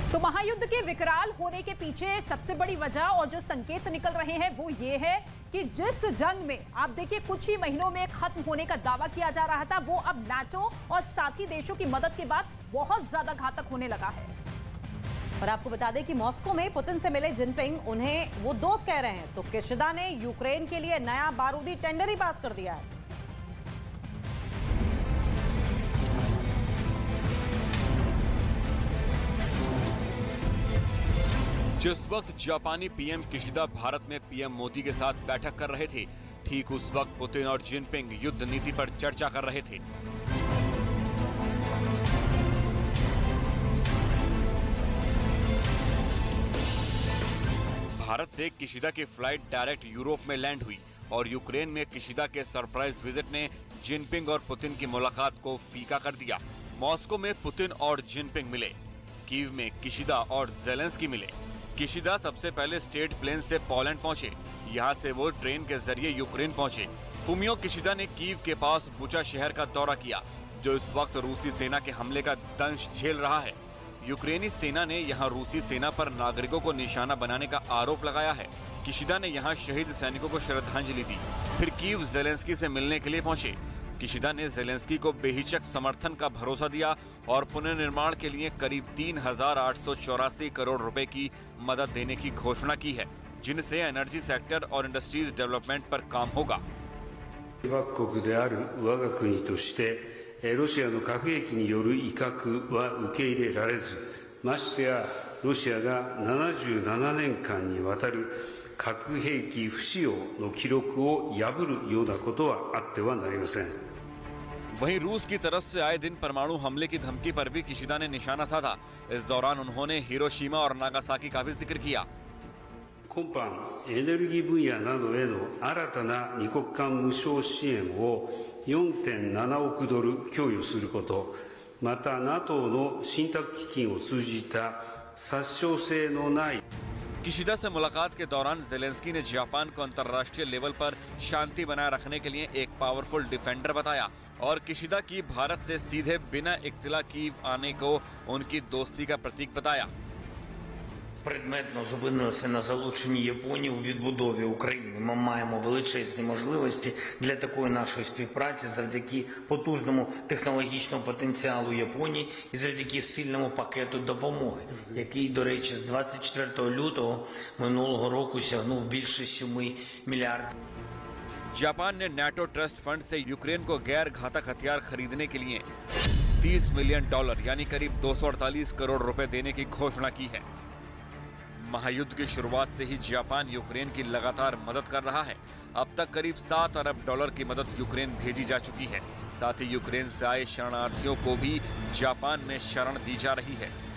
तो महायुद्ध के विकराल होने के पीछे सबसे बड़ी वजह और जो संकेत निकल रहे हैं वो ये है कि जिस जंग में आप देखिए कुछ ही महीनों में खत्म होने का दावा किया जा रहा था, वो अब नाटो और साथी देशों की मदद के बाद बहुत ज्यादा घातक होने लगा है। और आपको बता दें कि मॉस्को में पुतिन से मिले जिनपिंग उन्हें वो दोस्त कह रहे हैं, तो किशिदा ने यूक्रेन के लिए नया बारूदी टेंडर ही पास कर दिया है। जिस वक्त जापानी पीएम किशिदा भारत में पीएम मोदी के साथ बैठक कर रहे थे, ठीक उस वक्त पुतिन और जिनपिंग युद्ध नीति पर चर्चा कर रहे थे। भारत से किशिदा की फ्लाइट डायरेक्ट यूरोप में लैंड हुई और यूक्रेन में किशिदा के सरप्राइज विजिट ने जिनपिंग और पुतिन की मुलाकात को फीका कर दिया। मॉस्को में पुतिन और जिनपिंग मिले, कीव में किशिदा और ज़ेलेंस्की मिले। किशिदा सबसे पहले स्टेट प्लेन से पोलैंड पहुंचे, यहां से वो ट्रेन के जरिए यूक्रेन पहुंचे। फुमियो किशिदा ने कीव के पास बुचा शहर का दौरा किया, जो इस वक्त रूसी सेना के हमले का दंश झेल रहा है। यूक्रेनी सेना ने यहां रूसी सेना पर नागरिकों को निशाना बनाने का आरोप लगाया है। किशिदा ने यहां शहीद सैनिकों को श्रद्धांजलि दी, फिर कीव ज़ेलेंस्की से मिलने के लिए पहुंचे। किशिदा ने ज़ेलेंस्की को बेहिचक समर्थन का भरोसा दिया और पुनर्निर्माण के लिए करीब 3,884 करोड़ रुपए की मदद देने की घोषणा की है, जिनसे एनर्जी सेक्टर और इंडस्ट्रीज डेवलपमेंट पर काम होगा। ロシアの核兵器による威嚇は受け入れられず、ましてやロシアが77年間にわたる核兵器不使用の記録を破るようなことはあってはなりません。 वहीं रूस की तरफ से आए दिन परमाणु हमले की धमकी पर भी किशिदा ने निशाना साधा। इस दौरान उन्होंने हिरोशिमा और नागासाकी का भी जिक्र किया। 今般エネルギー分野などへの新たな二国間無償支援を 4.7 億ドル供与すること、また NATO の信託基金を通じた殺傷性のない किशिदा से मुलाकात के दौरान ज़ेलेंस्की ने जापान को अंतर्राष्ट्रीय लेवल पर शांति बनाए रखने के लिए एक पावरफुल डिफेंडर बताया और किशिदा की भारत से सीधे बिना इख्तिला कीव आने को उनकी दोस्ती का प्रतीक बताया। Предметно зупинилися на залученні Японії у відбудові України. Ми маємо величезні можливості для такої нашої співпраці завдяки потужному технологічному потенціалу Японії і завдяки сильному пакету допомоги, який, до речі, з 24 лютого минулого року сягнув більше 7 мільярдів. जापान ने नाटो ट्रस्ट फंड से यूक्रेन को गैर घातक हथियार खरीदने के लिए $30 मिलियन यानी करीब 248 करोड़ रुपए देने की घोषणा की है। महायुद्ध की शुरुआत से ही जापान यूक्रेन की लगातार मदद कर रहा है। अब तक करीब $7 अरब की मदद यूक्रेन भेजी जा चुकी है। साथ ही यूक्रेन से आए शरणार्थियों को भी जापान में शरण दी जा रही है।